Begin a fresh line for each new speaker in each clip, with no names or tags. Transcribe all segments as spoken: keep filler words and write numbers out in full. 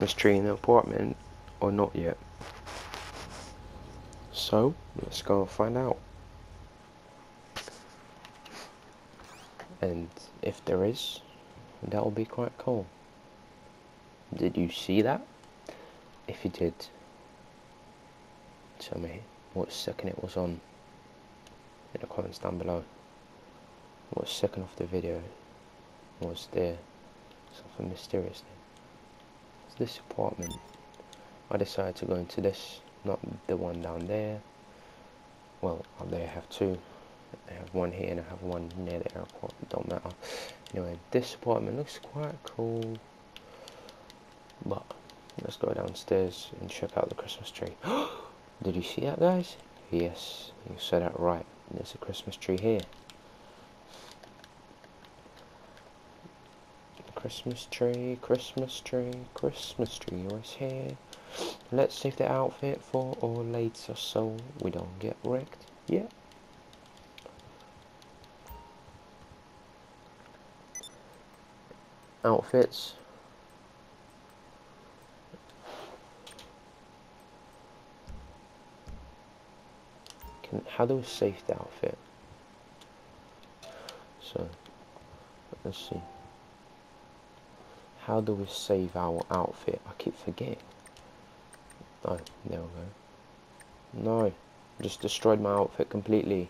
Christmas tree in the apartment or not yet. So let's go and find out. And if there is, that'll be quite cool. Did you see that? If you did, tell me what second it was on in the comments down below. What second of the video was there something mysterious there? It's this apartment. I decided to go into this, not the one down there. Well, up there I have two. I have one here and I have one near the airport. It don't matter. Anyway, this apartment looks quite cool. But let's go downstairs and check out the Christmas tree. Did you see that, guys? Yes, you said that right. There's a Christmas tree here. Christmas tree, Christmas tree, Christmas tree is here. Let's save the outfit for all later so we don't get wrecked. Yeah. Outfits. Can, how do we save the outfit? So, let's see. How do we save our outfit? I keep forgetting. Oh, there we go. No, just destroyed my outfit completely.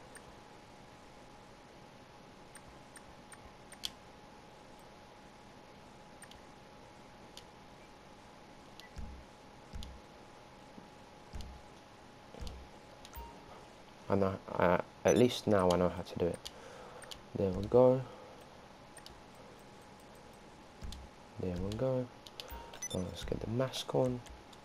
I know, I, at least now I know how to do it. There we go. There we go. Now let's get the mask on.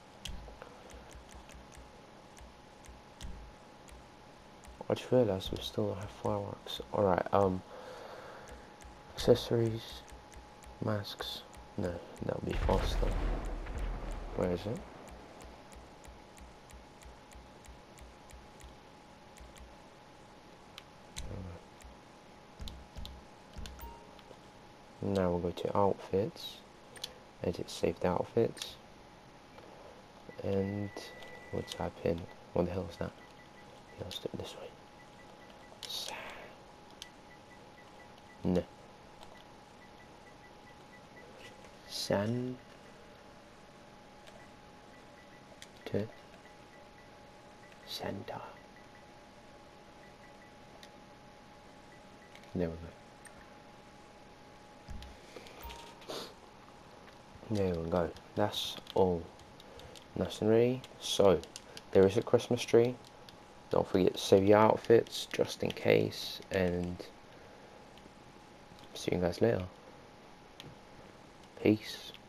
I just realised we still don't have fireworks. Alright, um, accessories, masks. No, that'll be faster. Where is it? Now we'll go to outfits, edit saved outfits, and we'll type in, what the hell is that? Yeah, let's do it this way. No. San to Santa. There we go. There we go. That's all nice and ready. So, there is a Christmas tree. Don't forget to save your outfits just in case. And see you guys later. Peace.